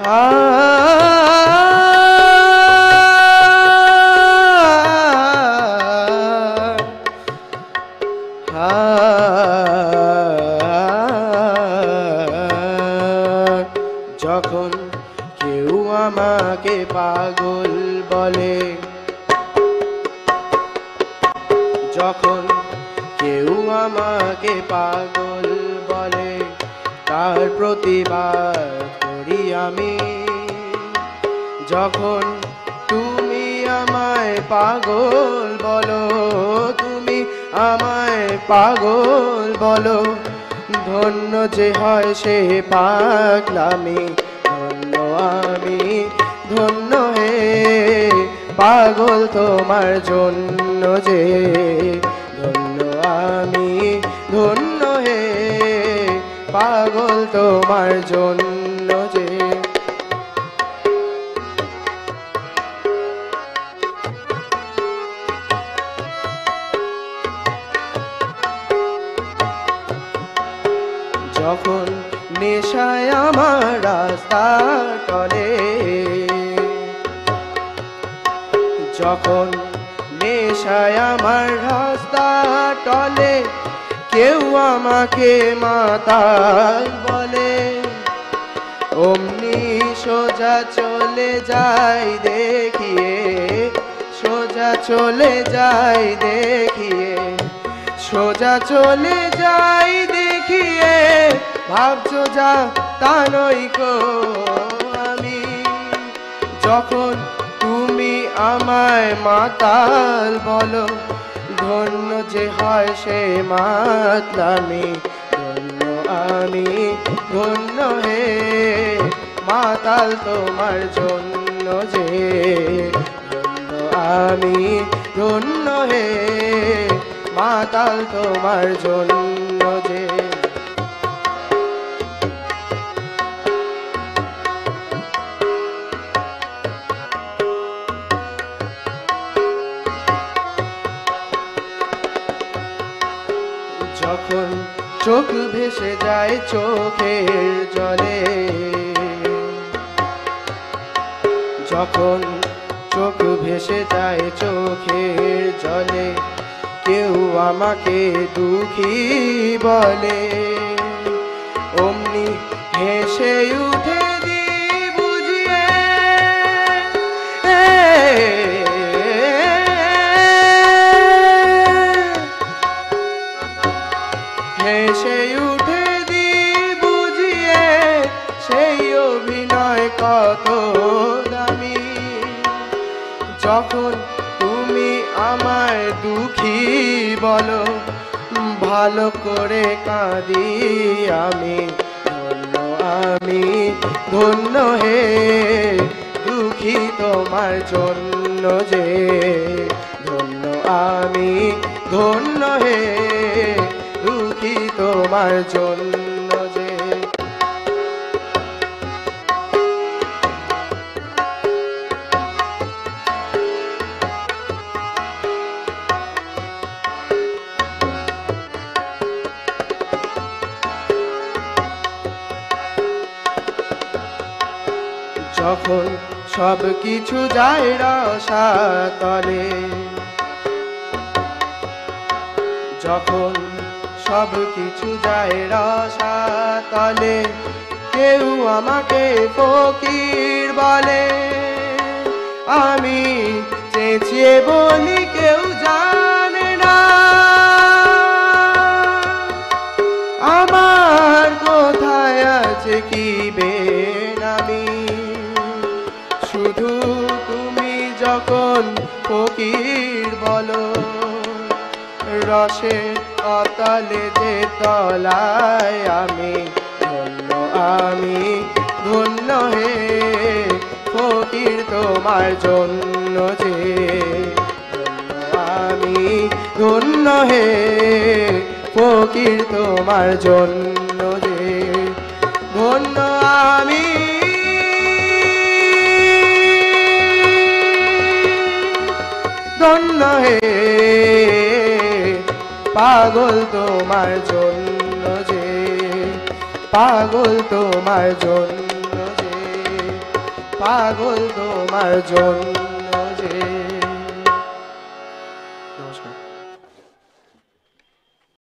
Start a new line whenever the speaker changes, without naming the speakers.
যখন কেউ আমাকে পাগল বলে, যখন কেউ আমাকে পাগল বলে, তার প্রতিবাদ করি আমি। যখন তুমি আমায় পাগল বলো, তুমি আমায় পাগল বলো, ধন্য যে হয় সে পাগলামি। ধন্য আমি, ধন্য হে পাগল তোমার জন্য যে, ধন্য আমি, ধন্য হে পাগল তোমার জন্য যে। যখন নেশায় আমার রাস্তা টলে, যখন নেশায় আমার রাস্তা টলে, কেউ আমাকে মাতাল বলে, অমনি সোজা চলে যাই দেখিয়ে, সোজা চলে যাই দেখিয়ে, সোজা চলে যাই দেখিয়ে, ভাবছো যা তা নই গো আমি। যখন তুমি আমায় মাতাল বলো, ধন্য যে হয় সে মাতলামি। ধন্য আমি, ধন্য হে মাতাল তোমার জন্য যে, ধন্য আমি, ধন্য হে মাতাল তোমার জন্য যে। যখন চোখ ভেসে যায় চোখের জলে, যখন চোখ ভেসে যায় চোখের জলে, কেউ আমাকে দুঃখী বলে, অমনি হেসে উঠে দি বুঝিয়ে, হেসে উঠে দি বুঝিয়ে, সেই অভিনয় কত দামি। যখন তুমি আমায় দুঃখী বলো, ভালো করে কাঁদি আমি। ধন্য আমি, ধন্য হে দুঃখী তোমার জন্য যে, ধন্য আমি, ধন্য হে দুঃখী তোমার জন্য যে। যখন সব কিছু যায় রসাতলে, যখন সব কিছু যায় রসাতলে, কেউ আমাকে ফকির বলে, আমি চেঁচিয়ে বলি কেউ জানে না আমার কোথায় আছে কি বেনামি। শুধু তুমি যখন ফকির বলো, রসে অতলে যে তলায় আমি। ধন্য আমি, ধন্য হে ফকির তোমার জন্য যে, ধন্য আমি, ধন্য হে ফকির তোমার জন্য যে। ধন্য আমি, ধন্য হে পাগল তোমার জন্য যে, পাগল তোমার জন্য যে। পাগল তোমার জন্য যে